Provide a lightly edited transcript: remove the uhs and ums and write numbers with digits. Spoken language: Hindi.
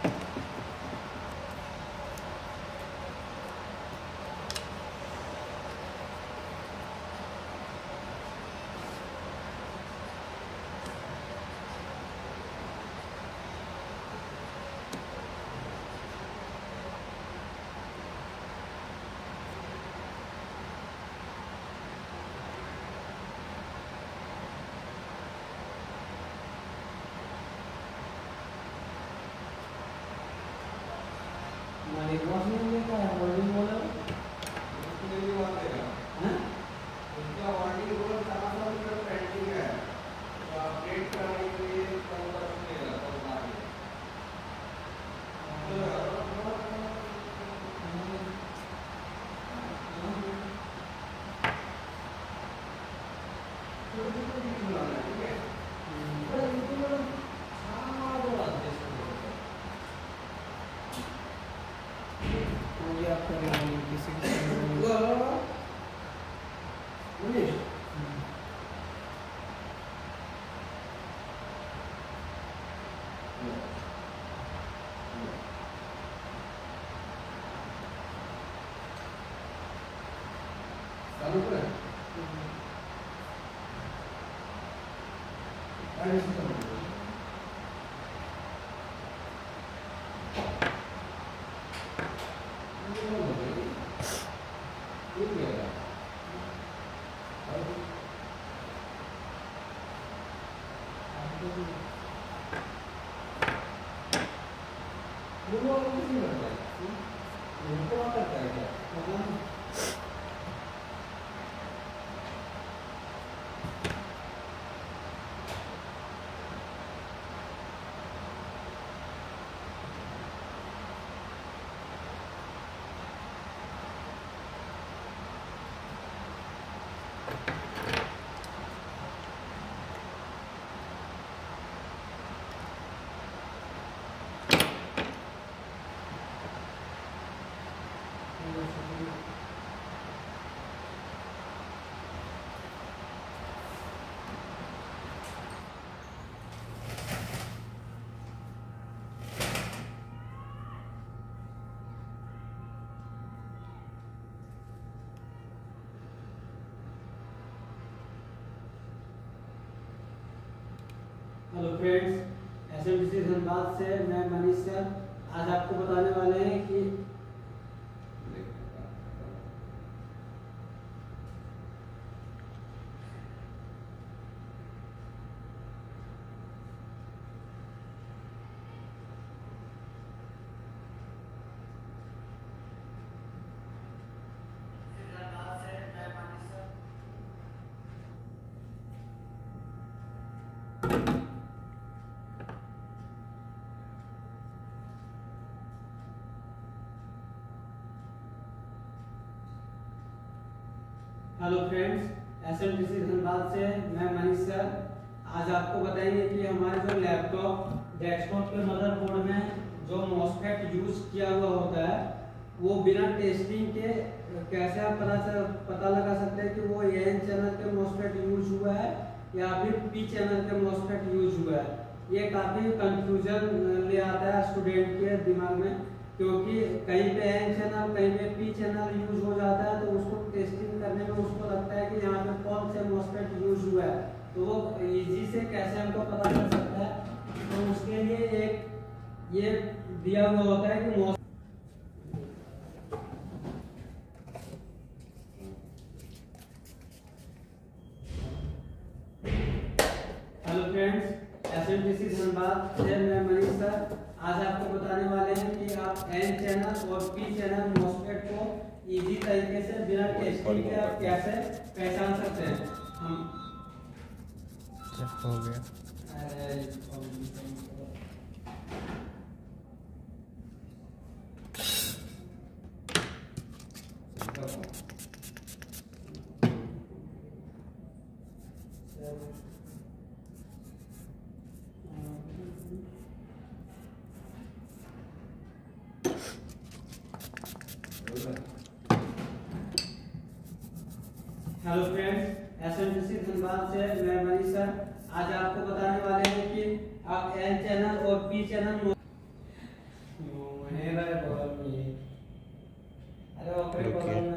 हेलो फ्रेंड्स, एसएमटीसी धनबाद से मैं मनीष सर आज आपको बताने वाले हैं कि हेलो फ्रेंड्स, एसएमटीसी धनबाद से मैं मनीष सर आज आपको बताएंगे कि हमारे जो लैपटॉप डेस्कटॉप के मदरबोर्ड में जो मॉसफेट यूज किया हुआ होता है वो बिना टेस्टिंग के कैसे आप पता लगा सकते हैं कि वो एन चैनल के मॉसफेट यूज हुआ है या फिर पी चैनल के मॉसफेट यूज हुआ है। ये काफी कंफ्यूजन ले आता है स्टूडेंट के दिमाग में, क्योंकि कहीं पे एन चैनल कहीं पे पी चैनल यूज हो जाता है तो उसको टेस्टिंग करने में उसको लगता है कि यहाँ पे कौन से मॉसफेट यूज हुआ है, तो वो इजी से कैसे हमको पता चल सकता है। तो उसके लिए एक ये दिया हुआ होता है कि हेलो फ्रेंड्स, एसएमटीसी धनबाद से मैं मनीष सर आज आपको बताने वाले हैं कि आप एन चैनल और पी चैनल मॉसफेट को इजी तरीके से बिना टेस्टिंग के आप कैसे पहचान सकते हैं। हम हो गया हेलो फ्रेंड्स, एसएमटीसी धनबाद से मैं मनीष सर आज आपको बताने वाले हैं कि आप एन चैनल और पी चैनल सॉफ्टवेयर रुकिए।